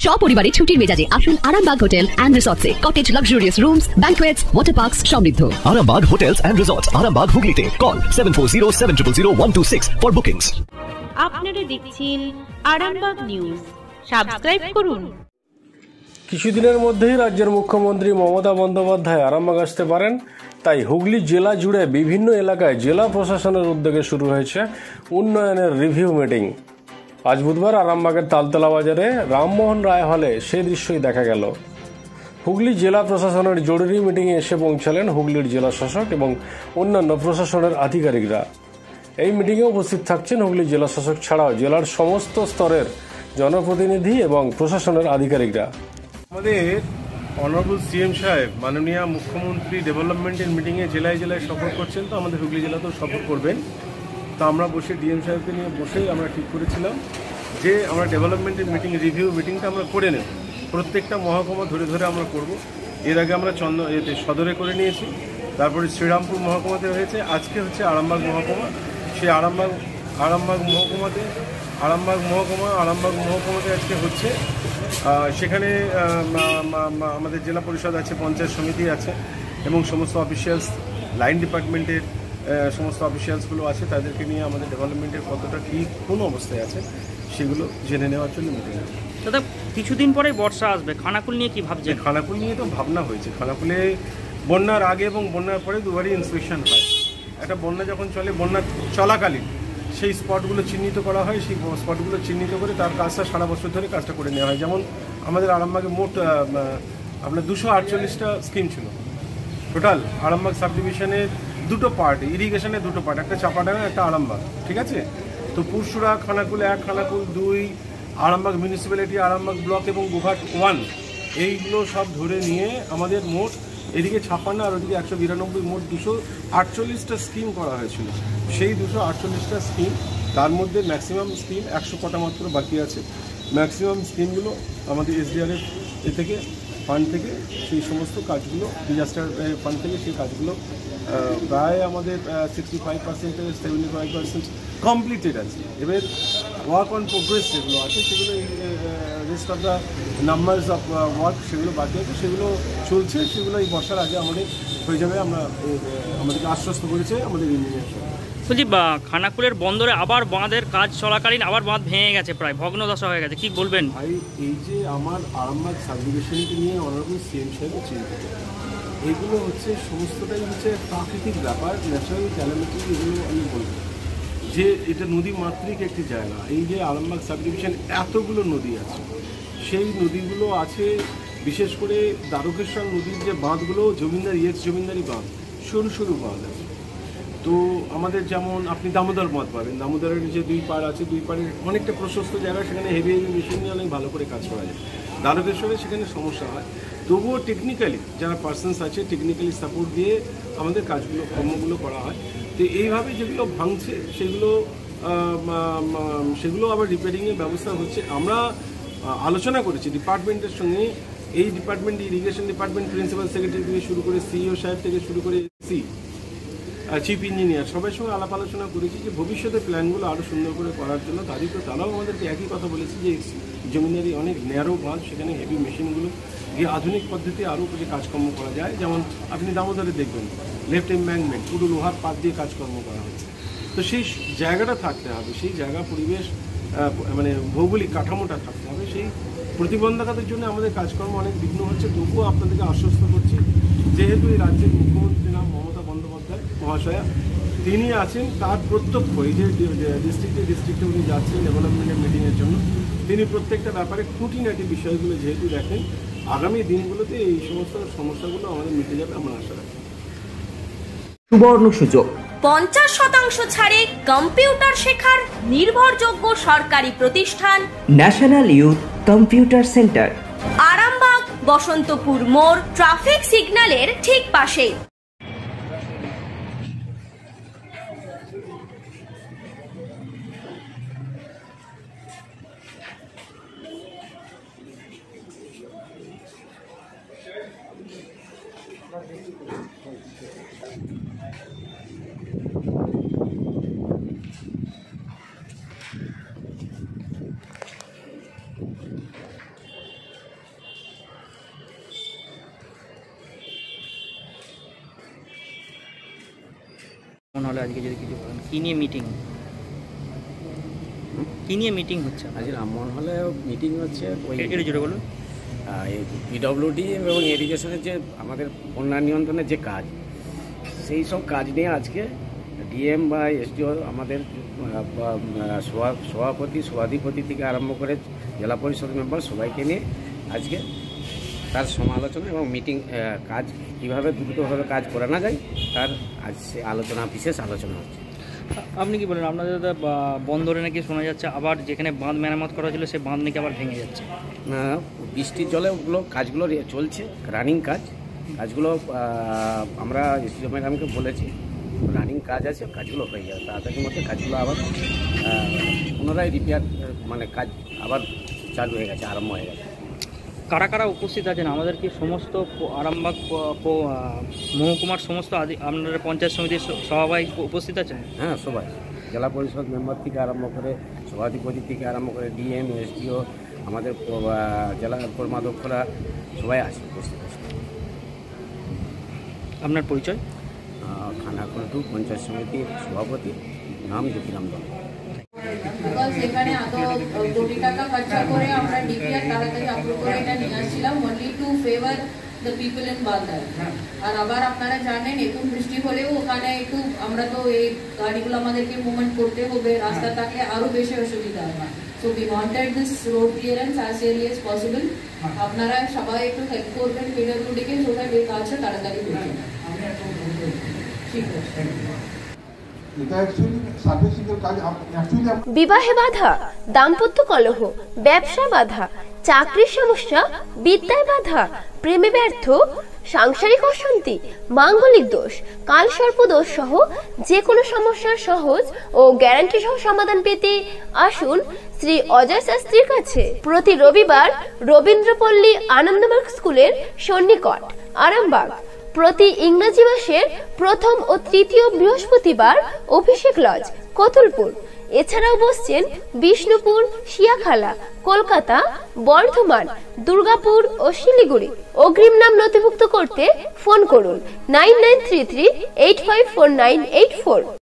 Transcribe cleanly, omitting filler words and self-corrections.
সপরিবারে ছুটির মেজাজে আসুন আরামবাগ হোটেল অ্যান্ড রিসর্টসে। Cottage, luxurious rooms, banquets, water parks সমৃদ্ধ। Arambag Hotels and Resorts, Arambag Hooghly, call 7407000126 for bookings. আপনারা দেখছেন আরামবাগ নিউজ, সাবস্ক্রাইব করুন। কিছুদিনের মধ্যেই রাজ্যের মুখ্যমন্ত্রী মমতা বন্দ্যোপাধ্যায় আরামবাগ আসতে পারেন, তাই হুগলি জেলা জুড়ে বিভিন্ন এলাকায় জেলা প্রশাসনের উদ্যোগে শুরু হয়েছে উন্নয়নের রিভিউ মিটিং। আজ বুধবার আরামবাগের তালতলা বাজারে রামমোহন রায় হলে সেই দৃশ্যই দেখা গেল। হুগলি জেলা প্রশাসনের জরুরি মিটিংয়ে এসে পৌঁছালেন হুগলির জেলা শাসক এবং অন্যান্য প্রশাসনের আধিকারিকরা। এই মিটিংয়ে উপস্থিত থাকছেন হুগলি জেলা শাসক ছাড়াও জেলার সমস্ত স্তরের জনপ্রতিনিধি এবং প্রশাসনের আধিকারিকরা। আমাদের অনারেবল সিএম সাহেব মাননীয় মুখ্যমন্ত্রী ডেভেলপমেন্টের মিটিংয়ে জেলায় জেলায় সফর করছেন, তো আমাদের হুগলি জেলাতেও সফর করবেন। তো আমরা বসে ডিএম সাহেবকে নিয়ে বসেই আমরা ঠিক করেছিলাম যে আমরা ডেভেলপমেন্টের রিভিউ মিটিংটা আমরা করে নেব, প্রত্যেকটা মহকুমা ধরে ধরে আমরা করব। এর আগে আমরা সদরে করে নিয়েছি, তারপরে শ্রীরামপুর মহকুমাতে হয়েছে, আজকে হচ্ছে আরামবাগ মহকুমা। সেই আরামবাগ মহকুমাতে আজকে হচ্ছে। সেখানে আমাদের জেলা পরিষদ আছে, পঞ্চায়েত সমিতি আছে এবং সমস্ত অফিসিয়ালস, লাইন ডিপার্টমেন্টের সমস্ত অফিসিয়ালসগুলো আছে। তাদেরকে নিয়ে আমাদের ডেভেলপমেন্টের কতটা কী কোন অবস্থায় আছে সেগুলো জেনে নেওয়ার জন্য মিটিং আছে। দাদা, কিছুদিন পরে বর্ষা আসবে, খানাকুল নিয়ে কি ভাবছেন? খানাকুল নিয়ে তো ভাবনা হয়েছে। খানাকুলে বন্যার আগে এবং বন্যার পরে দুবারই ইন্সপেকশন হয়। একটা বন্যা যখন চলে, বন্যা চলাকালীন সেই স্পটগুলো চিহ্নিত করা হয়, সেই স্পটগুলো চিহ্নিত করে তার কাজটা সারা বছর ধরে কাজটা করে নেওয়া হয়। যেমন আমাদের আরামবাগে মোট আপনার 248টা স্কিম ছিল টোটাল। আরামবাগ সাব ডিভিশনের দুটো পার্ট, ইরিগেশনের দুটো পার্ট, একটা চাপাডাঙ্গা, একটা আরামবাগ, ঠিক আছে? তো পুরসুরা, খানাকুল 1, খানাকুল 2, আরামবাগ মিউনিসিপ্যালিটি, আরামবাগ ব্লক এবং গোঘাট 1, এইগুলো সব ধরে নিয়ে আমাদের মোট এদিকে 56 আর ওদিকে 192, মোট 248টা স্কিম করা হয়েছিল। সেই 248টা স্কিম, তার মধ্যে ম্যাক্সিমাম স্কিম 100 কটা মাত্র বাকি আছে। ম্যাক্সিমাম স্কিমগুলো আমাদের SDRF থেকে ফান্ড থেকে সেই সমস্ত কাজগুলো, ডিজাস্টার ফান্ড থেকে সেই কাজগুলো প্রায় আমাদের 65% 75% কমপ্লিটেড আছে। এবার ওয়ার্ক অন প্রোগ্রেস যেগুলো আছে সেগুলো, rest of the numbers of work সেগুলো বাকি আছে, সেগুলো চলছে। সেগুলো এই বর্ষার আগে আমাদের হয়ে যাবে, আমাদেরকে আশ্বস্ত করেছে আমাদের ইঞ্জিনিয়ার। বলছি, খানাকুলের বন্দরে আবার বাঁধের কাজ চলাকালীন আবার বাঁধ ভেঙে গেছে, প্রায় ভগ্নদশা হয়ে গেছে, কি বলবেন? ভাই, এই যে আমার আরামবাগ সাব ডিভিশনকে নিয়ে অনারেবল সিএম সাহেব চিন্তিত। এগুলো হচ্ছে সমস্তটাই হচ্ছে প্রাকৃতিক ব্যাপার, ন্যাচারাল ক্যালামিটি। এগুলো আমি বলবো যে এটা নদী মাতৃক একটি জায়গা। এই যে আরামবাগ সাব ডিভিশন এতগুলো নদী আছে, সেই নদীগুলো আছে, বিশেষ করে দ্বারকেশ্বর নদীর যে বাঁধগুলো, জমিদারি বাঁধ, সরু সরু বাঁধ আছে। তো আমাদের যেমন আপনি দামোদর বাঁধ পাবেন, দামোদরের যে 2 পাড় আছে, 2 পাড়ের অনেকটা প্রশস্ত জায়গা, সেখানে হেভি মেশিন নিয়ে অনেক ভালো করে কাজ করা যায়। দ্বারকেশ্বরে সেখানে সমস্যা হয়, তবুও টেকনিক্যালি যারা পার্সনস আছে, টেকনিক্যালি সাপোর্ট দিয়ে আমাদের কর্মগুলো করা হয়। তো এইভাবে যেগুলো ভাঙছে সেগুলো আবার রিপেয়ারিংয়ের ব্যবস্থা হচ্ছে। আমরা আলোচনা করেছি ডিপার্টমেন্টের সঙ্গে, এই department, irrigation department principal secretary থেকে শুরু করে সিইও সাহেব থেকে শুরু করে চিফ ইঞ্জিনিয়ার, সবার সঙ্গে আলাপ আলোচনা করেছি যে ভবিষ্যতে প্ল্যানগুলো আরও সুন্দর করে করার জন্য। তারাও আমাদেরকে একই কথা বলেছে যে জমিদারি অনেক ন্যারো বাঁধ, সেখানে হেভি মেশিনগুলো গিয়ে আধুনিক পদ্ধতি আরও কিছু কাজকর্ম করা যায়। যেমন আপনি দামোদরে দেখবেন লেফট এম্ব্যাঙ্কমেন্ট পুরো লোহার পাত দিয়ে কাজকর্ম করা হচ্ছে। তো সেই জায়গাটা থাকতে হবে, সেই জায়গা পরিবেশ মানে ভৌগোলিক কাঠামোটা থাকতে হবে। সেই প্রতিবন্ধকতার জন্য আমাদের কাজকর্ম অনেক বিঘ্ন হচ্ছে। তবুও আপনাদেরকে আশ্বস্ত করছি, যেহেতু এই রাজ্যের মুখ্যমন্ত্রী নাম মমতা বন্দ্যোপাধ্যায় মহাশয়া, তিনি আছেন, তার প্রত্যক্ষ এই যে ডিস্ট্রিক্টে উনি যাচ্ছেন ডেভেলপমেন্টের মিটিংয়ের জন্য, তিনি প্রত্যেকটা ব্যাপারে খুঁটিনাটি বিষয়গুলো যেহেতু দেখেন, আগামী দিনগুলোতে এই সমস্ত সমস্যাগুলো আমাদের মিটে যাবে, আমরা আশা রাখি। সুবর্ণ সুযোগ, 50% ছাড়ে কম্পিউটার শেখার নির্ভরযোগ্য সরকারি প্রতিষ্ঠান national youth computer centre, Arambag Basantapur মোড়, ট্রাফিক সিগন্যালের ঠিক পাশেই। মনে হলে আজকে যদি কিছু বলেন, কি নিয়ে মিটিং, কি নিয়ে মিটিং হচ্ছে? আজ রামমোহন হলে মিটিং হচ্ছে ওই এটা জুড়ে বলুন। পিডব্লিউডি এবং ইরিগেশনের যে আমাদের বন্যা নিয়ন্ত্রণের যে কাজ, সেই সব কাজ নিয়ে আজকে ডিএম বা এসডিও আমাদের সভাপতি সভাধিপতি থেকে আরম্ভ করে জেলা পরিষদ মেম্বার সবাইকে নিয়ে আজকে তার সমালোচনা এবং মিটিং কাজ কীভাবে দ্রুতভাবে কাজ করানো যায় তার আজ আলোচনা, বিশেষ আলোচনা হচ্ছে। আপনি কি বলেন, আপনাদের বন্দরে নাকি শোনা যাচ্ছে আবার যেখানে বাঁধ মেরামত করা ছিল সেই বাঁধ নাকি আবার ভেঙে যাচ্ছে? না, বৃষ্টির জলে ওগুলো কাজগুলো চলছে, রানিং কাজগুলো আমরা এসডিও ম্যাডামকে বলেছি রানিং কাজ আছে, কাজগুলো হয়ে যাবে তাড়াতাড়ির মধ্যে, কাজগুলো আবার পুনরায় রিপেয়ার মানে কাজ আবার চালু হয়ে গেছে, আরম্ভ হয়ে গেছে। কারা কারা উপস্থিত আছেন? আমাদের কি সমস্ত আরামবাগ মহকুমার সমস্ত আপনাদের পঞ্চায়েত সমিতির সভাপতি উপস্থিত আছেন? হ্যাঁ, সবাই, জেলা পরিষদ মেম্বার থেকে আরম্ভ করে সভাধিপতি থেকে আরম্ভ করে ডিএম এসডিও আমাদের জেলা কর্মাধ্যক্ষরা সবাই আছে, উপস্থিত আছে। আপনার পরিচয়? খানাকুল পঞ্চায়েত সমিতির সভাপতি, নাম জ্যোতিরাম দল। বিকজ এখানে এত কোটি টাকা খরচা করে আমরা ডিপিআর তাড়াতাড়ি অ্যাপ্রুভ করে এটা নিয়ে আসছিলাম only to favour the people in Baldar. আর আবার আপনারা জানেন একটু বৃষ্টি হলেও ওখানে একটু আমরা তো এই গাড়িগুলো আমাদেরকে মুভমেন্ট করতে হবে, রাস্তা থাকলে আরো বেশি অসুবিধা হয়। So we wanted this road clearance as early as possible. আপনারা সবাই একটু হেল্প করবেন পিডব্লিউডিকে, সো দ্যাট এই কাজটা তাড়াতাড়ি হয়ে যায়। ঠিক আছে। বিবাহে বাধা, দাম্পত্য কলহ, ব্যবসা বাধা, চাকরির সমস্যা, বিদ্যায় বাধা, প্রেমে ব্যর্থ, সাংসারিক অশান্তি, মাঙ্গলিক দোষ, কালসর্প দোষ সহ যে কোনো সমস্যার সহজ ও গ্যারান্টি সহ সমাধান পেতে আসুন শ্রী অজয় শাস্ত্রীর কাছে। প্রতি রবিবার রবীন্দ্রপল্লী আনন্দমার্গ স্কুলের সন্নিকট আরামবাগ। প্রতি ইংরেজি মাসের প্রথম ও তৃতীয় বৃহস্পতিবার অভিষেক লজ, কতুলপুর। এছাড়াও বসছেন বিষ্ণুপুর, শিয়াখালা, কলকাতা, বর্ধমান, দুর্গাপুর ও শিলিগুড়ি। অগ্রিম নাম নথিভুক্ত করতে ফোন করুন 9933854984।